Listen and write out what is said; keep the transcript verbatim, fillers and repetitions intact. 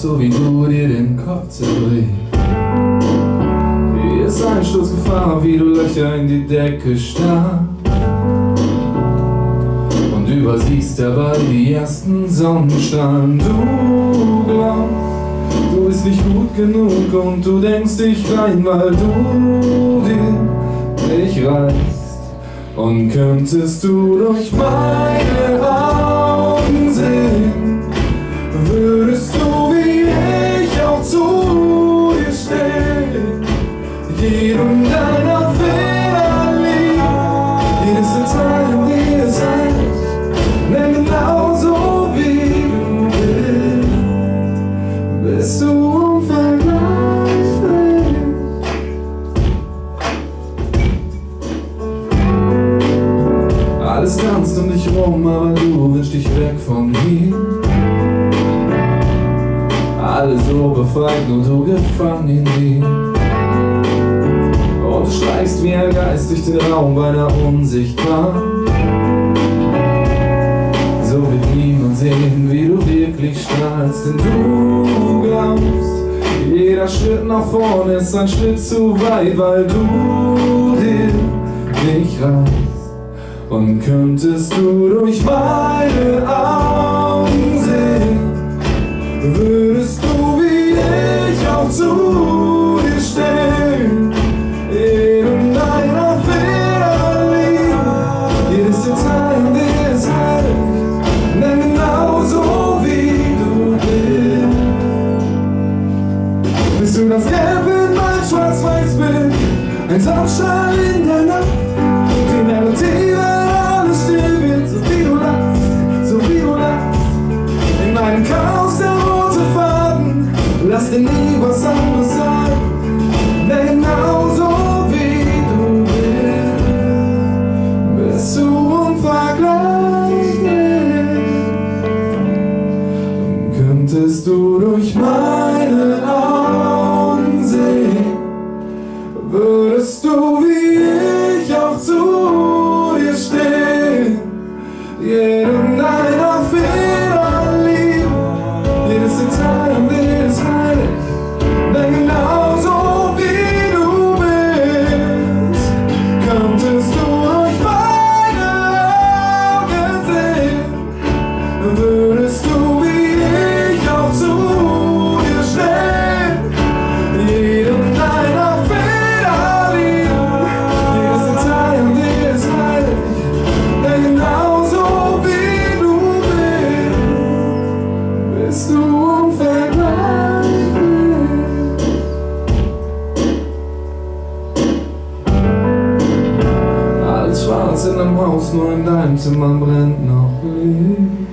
so wie du dir den Kopf zerbrichst. Hier ist ein Sturzgefahr, wie du Löcher in die Decke starrst und übersiehst dabei die ersten Sonnenstrahlen. Du glaubst, du bist nicht gut genug und du denkst dich rein, weil du dir nicht reißt. Und könntest du durch meine Augen sehen, würdest du wie ich auch zu dir stehen, jedem deiner Fehler liegt, jedes Detail in dir ist echt, denn genauso wie du bist, bist du unvergleichlich. Alles tanzt um dich rum, aber du wünschst dich weg von hier. Alles so befreit, nur du gefangen in dir. Und du schleichst wie ein Geist durch den Raum, beinahe unsichtbar. So wird niemand sehen, wie du wirklich strahlst, denn du glaubst, jeder Schritt nach vorne ist ein Schritt zu weit, weil du dir nicht reißt. Und könntest du durch meine Augen sehen, würdest du wie ich auch zu dir stehen, jedem deiner Fehler liegt, jedes Detail in dir ist heilig, denn genauso wie du bist, bist du das Gelb in mein Schwarz-Weiß-Bild, ein Tauschschein in der Nacht, die Melodie, alles still wird, so wie du lachst, so wie du lachst. In meinem Chaos der rote Faden, lass dir nie was anderes sagen, denn genauso wie du bist, bist du unvergleichlich. Und könntest du durch meine Augen sehen, würdest du wie ich auch zu dir stehen, jedem deiner Fehler lieben, jedes Detail an dir ist heilig, denn genauso wie du bist, könntest du durch meine Augen sehen, würdest du wie ich auch zu dir stehen, jedem deiner Fehler lieben, jedes Detail an dir ist heilig, denn genauso wie du bist, bist du unvergleichlich. Alles schwarz in einem Haus, nur in deinem Zimmer brennt noch Licht.